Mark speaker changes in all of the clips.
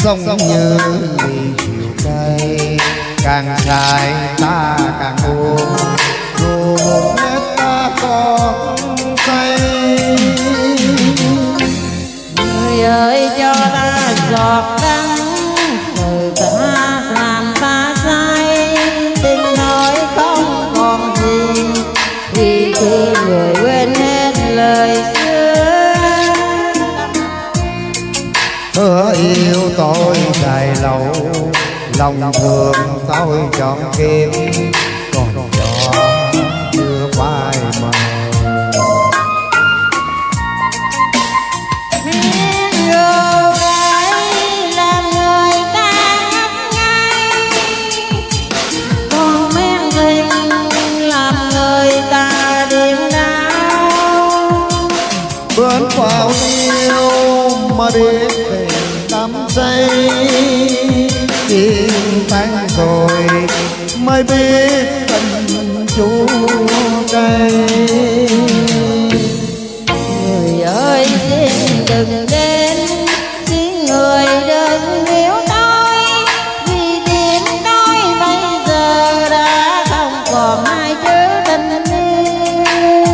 Speaker 1: Sống như ly rượu cay, càng say ta càng uống, dù hết ta còn say.
Speaker 2: Người ơi cho ta giọt đắng, từ ta làm ta say, tình nói không còn gì, vì khi người quên hết lời xưa.
Speaker 1: Hứa yêu tôi dài lâu, lòng thương tôi chọn kiếm, còn gió chưa phai mờ. Bớn vào yêu mà biết tình đắm say, tình tan rồi mới biết tình chua cay.
Speaker 2: Người ơi xin đừng đến, xin người đừng yêu tôi, vì tim tôi bây giờ đã không còn ai chứa tình yêu.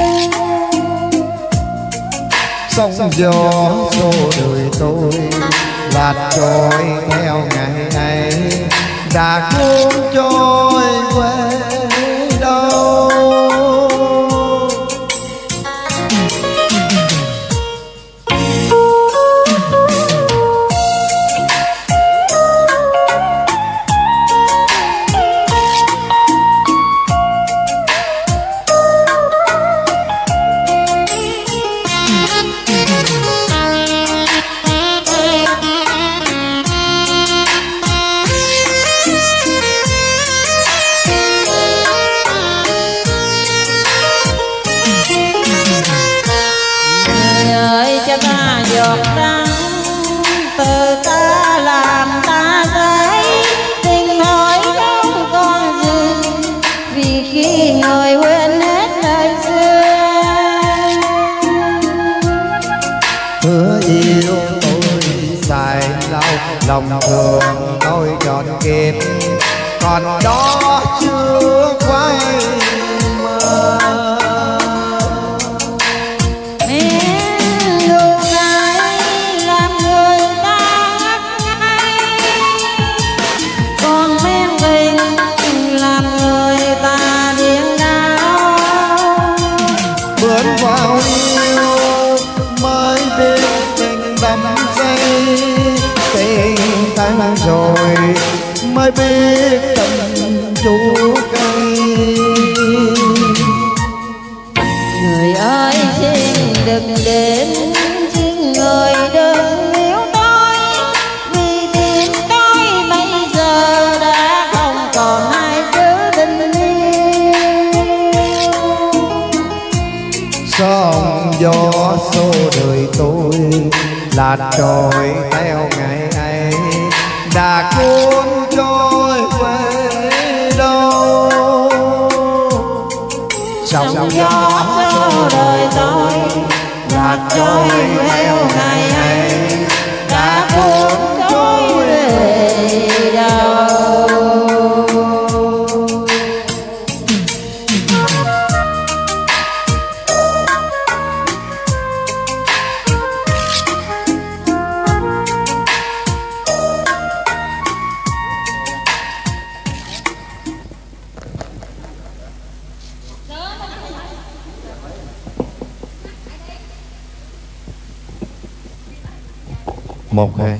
Speaker 1: Sóng gió xô đời tôi, lạc trôi theo ngày ấy, đã cuốn trôi về đâu.
Speaker 2: Giọt đắng từ ta làm ta say, tình hỏi không còn gì, vì khi người quên hết lời xưa.
Speaker 1: Hứa yêu tôi dài lâu, lòng thương tôi trọn kiếp, còn đó chưa quay mơ. Rồi mới biết tình chua cay.
Speaker 2: Người ơi xin đừng đến, xin người đừng yêu tôi, vì tim tôi bây giờ đã không còn ai chứa tình yêu.
Speaker 1: Sóng gió xô đời tôi, lạc trôi theo ngày ấy, đã cuốn trôi về đâu. Sóng gió xô đời tôi, lạc trôi theo ngày ấy, đã cuốn trôi về đâu. Một hai.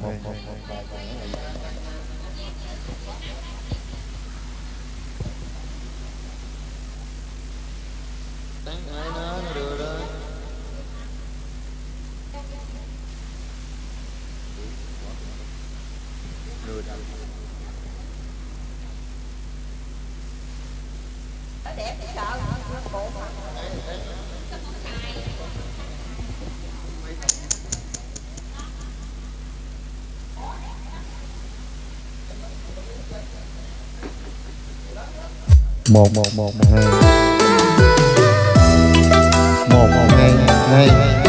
Speaker 1: Một hai. Một hai.